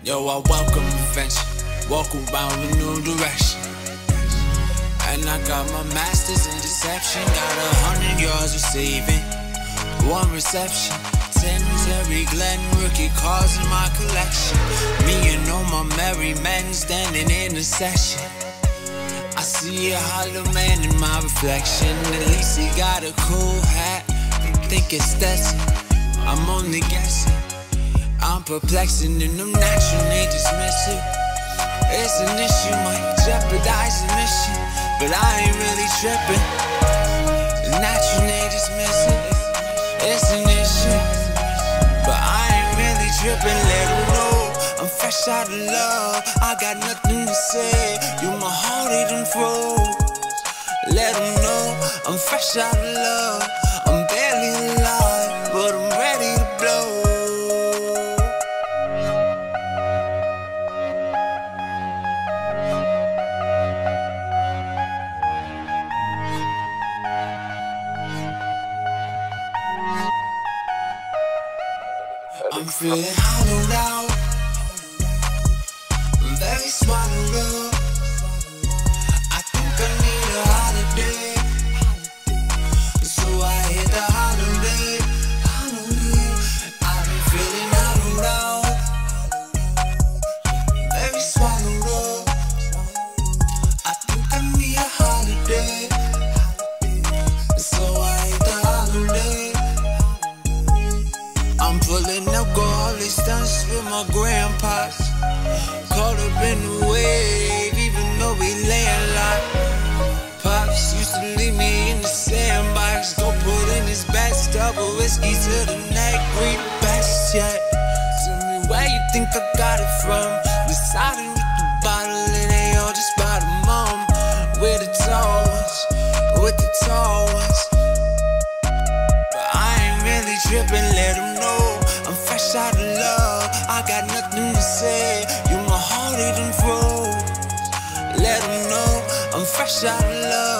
Yo, I welcome adventure, walk around with new direction. And I got my masters in deception, got 100 yards receiving, 1 reception, 10 Terry Glenn rookie cards in my collection. Me and all my merry men standing in a session. I see a hollow man in my reflection. At least he got a cool hat, think it's Stetson. I'm only guessing, I'm perplexing and I'm naturally dismissive. It's an issue, might jeopardize the mission, but I ain't really tripping. Naturally dismissive. It's an issue, but I ain't really tripping. Let them know I'm fresh out of love, I got nothing to say. You my heart eating froze. Let them know I'm fresh out of love, I'm barely alive, but I'm ready to blow. I'm feeling hollowed out, I'm very swallowed up. I think I need a holiday, so I hit the holiday. I've been feeling hollowed out, very swallowed up. I think I need a holiday, so I hit the holiday. I'm pulling alcoholic stunts with my grandpas, caught up in the wave, even though we landlocked. Pops used to leave me in the sandbox, go put in his best, double whiskey to the neck, read the best yet. Tell me where you think I got it from. Decided with the bottle, it ain't all just by the mom. With the tall ones, with the tall ones. But I ain't really tripping, let them know I'm fresh out of love, I got nothing to say. You my heart eating froze. Let them know I'm fresh out of love.